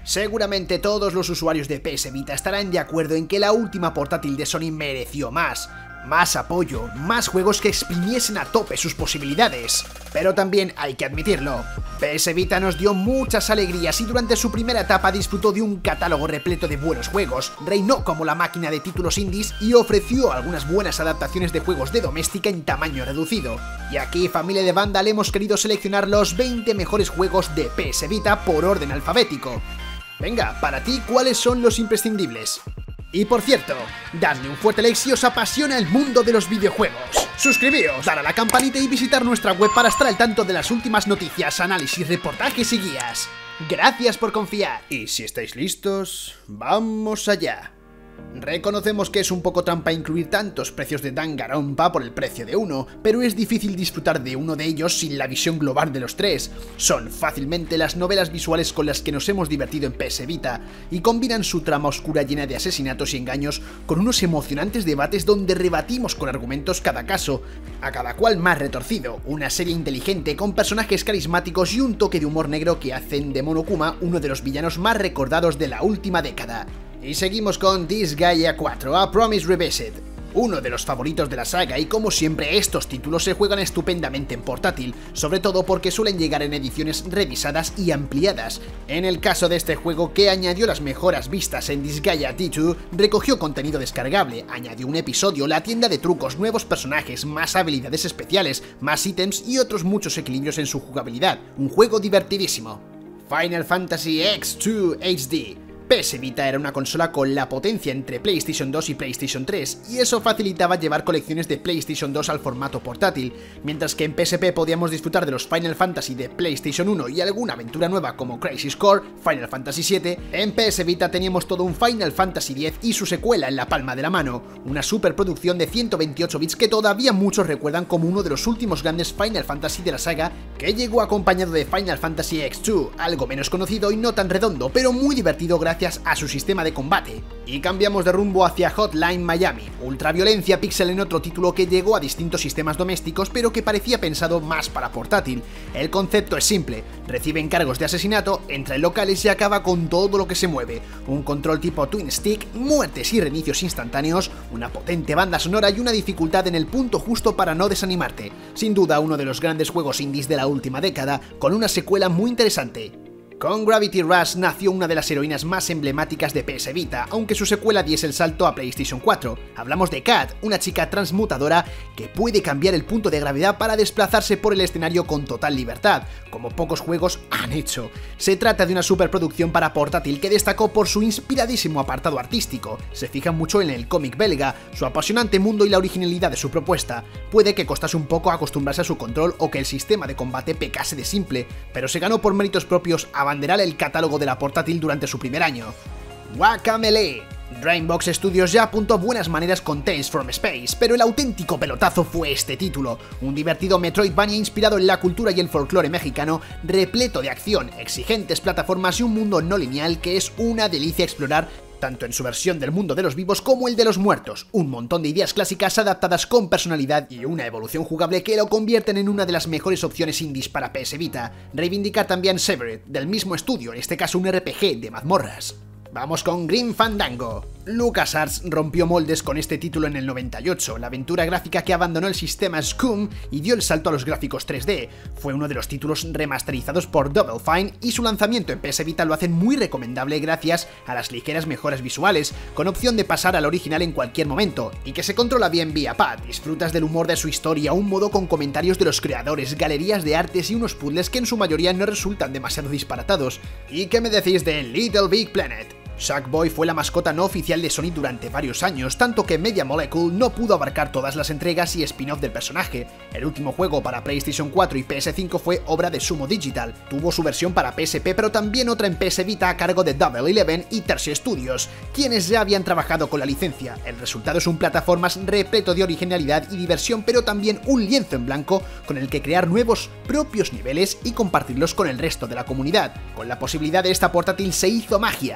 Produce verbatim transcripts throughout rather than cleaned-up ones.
Seguramente todos los usuarios de P S Vita estarán de acuerdo en que la última portátil de Sony mereció más. Más apoyo, más juegos que exprimiesen a tope sus posibilidades. Pero también hay que admitirlo, P S Vita nos dio muchas alegrías y durante su primera etapa disfrutó de un catálogo repleto de buenos juegos, reinó como la máquina de títulos indies y ofreció algunas buenas adaptaciones de juegos de doméstica en tamaño reducido. Y aquí, familia de Vandal, hemos querido seleccionar los veinte mejores juegos de P S Vita por orden alfabético. Venga, para ti, ¿cuáles son los imprescindibles? Y por cierto, dadle un fuerte like si os apasiona el mundo de los videojuegos. Suscribíos, dar a la campanita y visitar nuestra web para estar al tanto de las últimas noticias, análisis, reportajes y guías. Gracias por confiar. Y si estáis listos, ¡vamos allá! Reconocemos que es un poco trampa incluir tantos precios de Danganronpa por el precio de uno, pero es difícil disfrutar de uno de ellos sin la visión global de los tres. Son fácilmente las novelas visuales con las que nos hemos divertido en P S Vita, y combinan su trama oscura llena de asesinatos y engaños con unos emocionantes debates donde rebatimos con argumentos cada caso, a cada cual más retorcido, una serie inteligente con personajes carismáticos y un toque de humor negro que hacen de Monokuma uno de los villanos más recordados de la última década. Y seguimos con Disgaea cuatro, A Promise Revisited, uno de los favoritos de la saga, y como siempre estos títulos se juegan estupendamente en portátil, sobre todo porque suelen llegar en ediciones revisadas y ampliadas. En el caso de este juego, que añadió las mejoras vistas en Disgaea D dos, recogió contenido descargable, añadió un episodio, la tienda de trucos, nuevos personajes, más habilidades especiales, más ítems y otros muchos equilibrios en su jugabilidad, un juego divertidísimo. Final Fantasy X dos H D. P S Vita era una consola con la potencia entre PlayStation dos y PlayStation tres, y eso facilitaba llevar colecciones de PlayStation dos al formato portátil, mientras que en P S P podíamos disfrutar de los Final Fantasy de PlayStation uno y alguna aventura nueva como Crisis Core, Final Fantasy siete, en P S Vita teníamos todo un Final Fantasy diez y su secuela en la palma de la mano, una superproducción de ciento veintiocho bits que todavía muchos recuerdan como uno de los últimos grandes Final Fantasy de la saga, que llegó acompañado de Final Fantasy X dos, algo menos conocido y no tan redondo, pero muy divertido gracias a su sistema de combate. Y cambiamos de rumbo hacia Hotline Miami, ultraviolencia pixel en otro título que llegó a distintos sistemas domésticos pero que parecía pensado más para portátil. El concepto es simple, recibe encargos de asesinato, entra en locales y acaba con todo lo que se mueve, un control tipo Twin Stick, muertes y reinicios instantáneos, una potente banda sonora y una dificultad en el punto justo para no desanimarte. Sin duda uno de los grandes juegos indies de la última década, con una secuela muy interesante. Con Gravity Rush nació una de las heroínas más emblemáticas de P S Vita, aunque su secuela diese el salto a PlayStation cuatro. Hablamos de Kat, una chica transmutadora que puede cambiar el punto de gravedad para desplazarse por el escenario con total libertad, como pocos juegos han hecho. Se trata de una superproducción para portátil que destacó por su inspiradísimo apartado artístico. Se fija mucho en el cómic belga, su apasionante mundo y la originalidad de su propuesta. Puede que costase un poco acostumbrarse a su control o que el sistema de combate pecase de simple, pero se ganó por méritos propios a abanderar el catálogo de la portátil durante su primer año. Guacamelee. Dreambox Studios ya apuntó buenas maneras con Tales from Space, pero el auténtico pelotazo fue este título, un divertido Metroidvania inspirado en la cultura y el folclore mexicano, repleto de acción, exigentes plataformas y un mundo no lineal que es una delicia explorar, tanto en su versión del mundo de los vivos como el de los muertos, un montón de ideas clásicas adaptadas con personalidad y una evolución jugable que lo convierten en una de las mejores opciones indies para P S Vita. Reivindicar también Severed, del mismo estudio, en este caso un R P G de mazmorras. Vamos con Grim Fandango. LucasArts rompió moldes con este título en el noventa y ocho, la aventura gráfica que abandonó el sistema Scum y dio el salto a los gráficos tres D. Fue uno de los títulos remasterizados por Double Fine y su lanzamiento en P S Vita lo hacen muy recomendable gracias a las ligeras mejoras visuales, con opción de pasar al original en cualquier momento, y que se controla bien vía pad. Disfrutas del humor de su historia, un modo con comentarios de los creadores, galerías de artes y unos puzzles que en su mayoría no resultan demasiado disparatados. ¿Y qué me decís de Little Big Planet? Sackboy fue la mascota no oficial de Sony durante varios años, tanto que Media Molecule no pudo abarcar todas las entregas y spin-off del personaje. El último juego para PlayStation cuatro y P S cinco fue obra de Sumo Digital, tuvo su versión para P S P pero también otra en P S Vita a cargo de Double Eleven y Tertia Studios, quienes ya habían trabajado con la licencia. El resultado es un plataformas repleto de originalidad y diversión, pero también un lienzo en blanco con el que crear nuevos propios niveles y compartirlos con el resto de la comunidad. Con la posibilidad de esta portátil se hizo magia. Y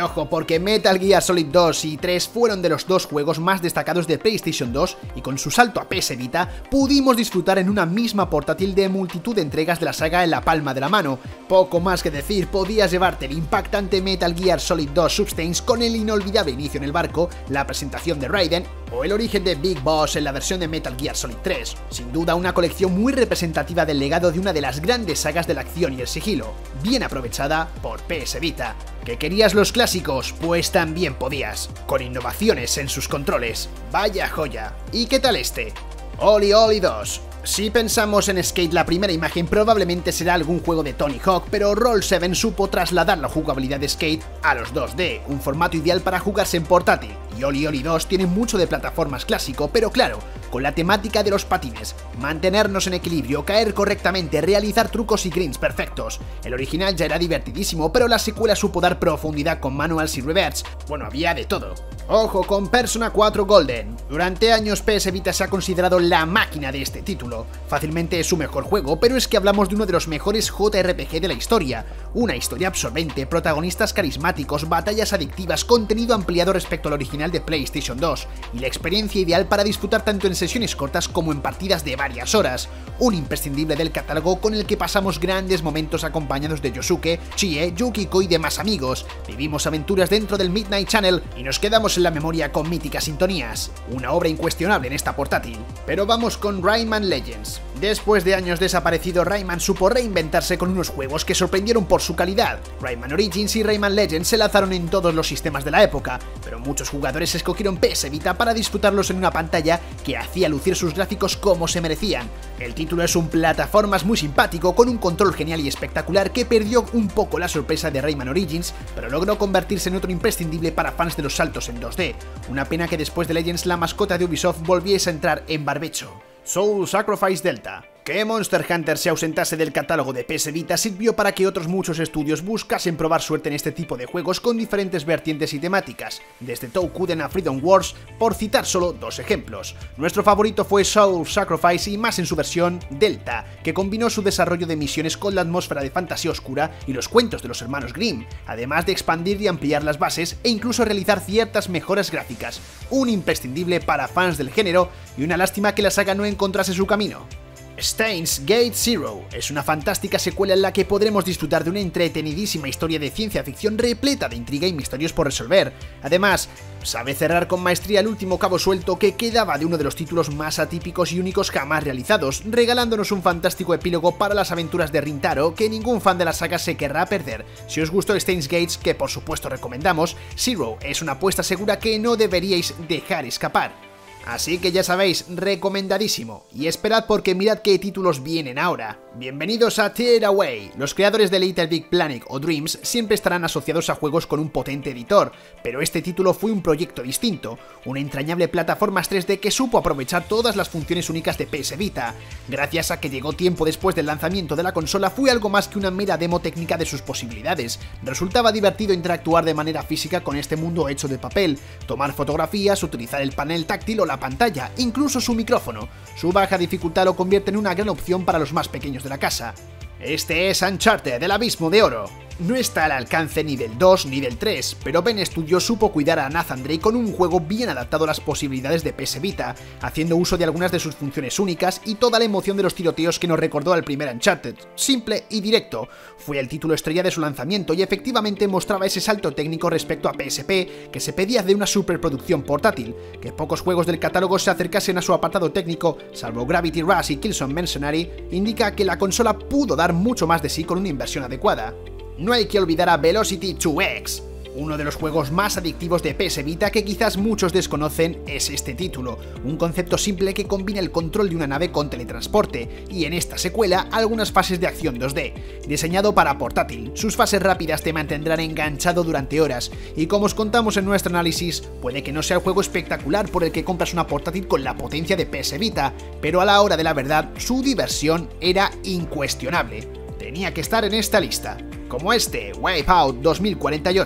ojo, porque Metal Gear Solid dos y tres fueron de los dos juegos más destacados de PlayStation dos y con su salto a P S Vita pudimos disfrutar en una misma portátil de multitud de entregas de la saga en la palma de la mano. Poco más que decir, podías llevarte el impactante Metal Gear Solid dos Substance con el inolvidable inicio en el barco, la presentación de Raiden o el origen de Big Boss en la versión de Metal Gear Solid tres. Sin duda una colección muy representativa del legado de una de las grandes sagas de la acción y el sigilo, bien aprovechada por P S Vita. ¿Que querías los clásicos? Pues también podías, con innovaciones en sus controles. ¡Vaya joya! ¿Y qué tal este? Oli Oli dos. Si pensamos en Skate, la primera imagen probablemente será algún juego de Tony Hawk, pero Roll siete supo trasladar la jugabilidad de Skate a los dos D, un formato ideal para jugarse en portátil. Y Oli Oli dos tiene mucho de plataformas clásico, pero claro, con la temática de los patines, mantenernos en equilibrio, caer correctamente, realizar trucos y grinds perfectos. El original ya era divertidísimo, pero la secuela supo dar profundidad con manuals y reverts. Bueno, había de todo. Ojo con Persona cuatro Golden. Durante años P S Vita se ha considerado la máquina de este título. Fácilmente es su mejor juego, pero es que hablamos de uno de los mejores J R P G de la historia. Una historia absorbente, protagonistas carismáticos, batallas adictivas, contenido ampliado respecto al original de PlayStation dos, y la experiencia ideal para disfrutar tanto en sesiones cortas como en partidas de varias horas. Un imprescindible del catálogo con el que pasamos grandes momentos acompañados de Yosuke, Chie, Yukiko y demás amigos. Vivimos aventuras dentro del Midnight Channel y nos quedamos en la memoria con míticas sintonías. Una obra incuestionable en esta portátil. Pero vamos con Rayman Legends. Después de años desaparecido, Rayman supo reinventarse con unos juegos que sorprendieron por su calidad. Rayman Origins y Rayman Legends se lanzaron en todos los sistemas de la época, pero muchos jugadores escogieron P S Vita para disfrutarlos en una pantalla que hacía lucir sus gráficos como se merecían. El título es un plataformas muy simpático, con un control genial y espectacular que perdió un poco la sorpresa de Rayman Origins, pero logró convertirse en otro imprescindible para fans de los saltos en dos D. Una pena que después de Legends la mascota de Ubisoft volviese a entrar en barbecho. Soul Sacrifice Delta. Que Monster Hunter se ausentase del catálogo de P S Vita sirvió para que otros muchos estudios buscasen probar suerte en este tipo de juegos con diferentes vertientes y temáticas, desde Toukuden a Freedom Wars, por citar solo dos ejemplos. Nuestro favorito fue Soul Sacrifice y más en su versión Delta, que combinó su desarrollo de misiones con la atmósfera de fantasía oscura y los cuentos de los hermanos Grimm, además de expandir y ampliar las bases e incluso realizar ciertas mejoras gráficas. Un imprescindible para fans del género y una lástima que la saga no encontrase su camino. Steins Gate Zero es una fantástica secuela en la que podremos disfrutar de una entretenidísima historia de ciencia ficción repleta de intriga y misterios por resolver. Además, sabe cerrar con maestría el último cabo suelto que quedaba de uno de los títulos más atípicos y únicos jamás realizados, regalándonos un fantástico epílogo para las aventuras de Rintaro que ningún fan de la saga se querrá perder. Si os gustó Steins Gate, que por supuesto recomendamos, Zero es una apuesta segura que no deberíais dejar escapar. Así que ya sabéis, recomendadísimo. Y esperad porque mirad qué títulos vienen ahora. Bienvenidos a Tear Away. Los creadores de Little Big Planet o Dreams siempre estarán asociados a juegos con un potente editor, pero este título fue un proyecto distinto, una entrañable plataforma tres D que supo aprovechar todas las funciones únicas de P S Vita. Gracias a que llegó tiempo después del lanzamiento de la consola, fue algo más que una mera demo técnica de sus posibilidades. Resultaba divertido interactuar de manera física con este mundo hecho de papel, tomar fotografías, utilizar el panel táctil o la pantalla, incluso su micrófono. Su baja dificultad lo convierte en una gran opción para los más pequeños de la casa. Este es Uncharted, el Abismo de Oro. No está al alcance ni del dos ni del tres, pero Ben Studio supo cuidar a Nathan Drake con un juego bien adaptado a las posibilidades de P S Vita, haciendo uso de algunas de sus funciones únicas y toda la emoción de los tiroteos que nos recordó al primer Uncharted. Simple y directo. Fue el título estrella de su lanzamiento y efectivamente mostraba ese salto técnico respecto a P S P que se pedía de una superproducción portátil. Que pocos juegos del catálogo se acercasen a su apartado técnico, salvo Gravity Rush y Killzone Mercenary, indica que la consola pudo dar mucho más de sí con una inversión adecuada. No hay que olvidar a Velocity dos X. Uno de los juegos más adictivos de P S Vita que quizás muchos desconocen es este título, un concepto simple que combina el control de una nave con teletransporte, y en esta secuela algunas fases de acción dos D. Diseñado para portátil, sus fases rápidas te mantendrán enganchado durante horas, y como os contamos en nuestro análisis, puede que no sea el juego espectacular por el que compras una portátil con la potencia de P S Vita, pero a la hora de la verdad, su diversión era incuestionable. Tenía que estar en esta lista, como este Wipeout dos mil cuarenta y ocho.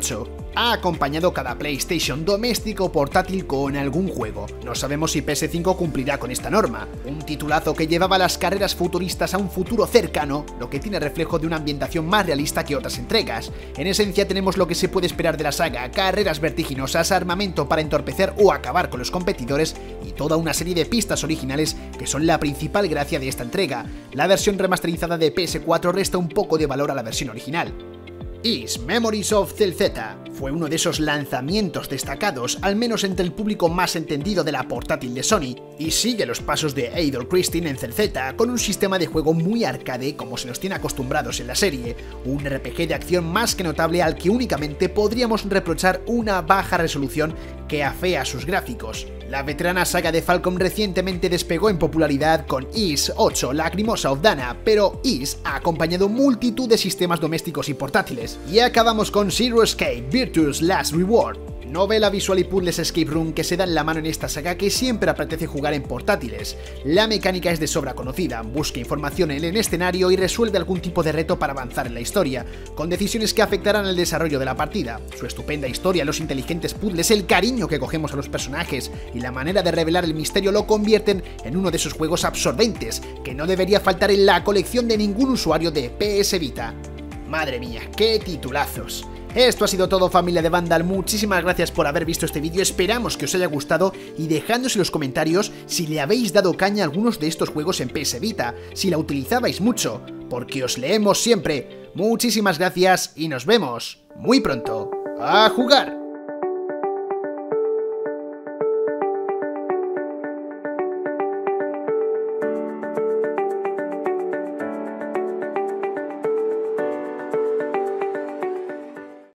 ha acompañado cada PlayStation doméstico o portátil con algún juego. No sabemos si P S cinco cumplirá con esta norma. Un titulazo que llevaba las carreras futuristas a un futuro cercano, lo que tiene reflejo de una ambientación más realista que otras entregas. En esencia tenemos lo que se puede esperar de la saga: carreras vertiginosas, armamento para entorpecer o acabar con los competidores y toda una serie de pistas originales que son la principal gracia de esta entrega. La versión remasterizada de P S cuatro resta un poco de valor a la versión original. Ys Memories of Celceta fue uno de esos lanzamientos destacados, al menos entre el público más entendido de la portátil de Sony, y sigue los pasos de Eidor Christine en Celceta, con un sistema de juego muy arcade como se nos tiene acostumbrados en la serie, un R P G de acción más que notable al que únicamente podríamos reprochar una baja resolución que afea sus gráficos. La veterana saga de Falcom recientemente despegó en popularidad con Ys ocho Lacrimosa of Dana, pero Ys ha acompañado multitud de sistemas domésticos y portátiles. Y acabamos con Zero Escape Virtue's Last Reward, novela visual y puzzles escape room que se dan la mano en esta saga que siempre apetece jugar en portátiles. La mecánica es de sobra conocida: busca información en el escenario y resuelve algún tipo de reto para avanzar en la historia, con decisiones que afectarán al desarrollo de la partida. Su estupenda historia, los inteligentes puzzles, el cariño que cogemos a los personajes y la manera de revelar el misterio lo convierten en uno de esos juegos absorbentes que no debería faltar en la colección de ningún usuario de P S Vita. Madre mía, qué titulazos. Esto ha sido todo, familia de Vandal, muchísimas gracias por haber visto este vídeo, esperamos que os haya gustado y dejadnos en los comentarios si le habéis dado caña a algunos de estos juegos en P S Vita, si la utilizabais mucho, porque os leemos siempre. Muchísimas gracias y nos vemos muy pronto. ¡A jugar!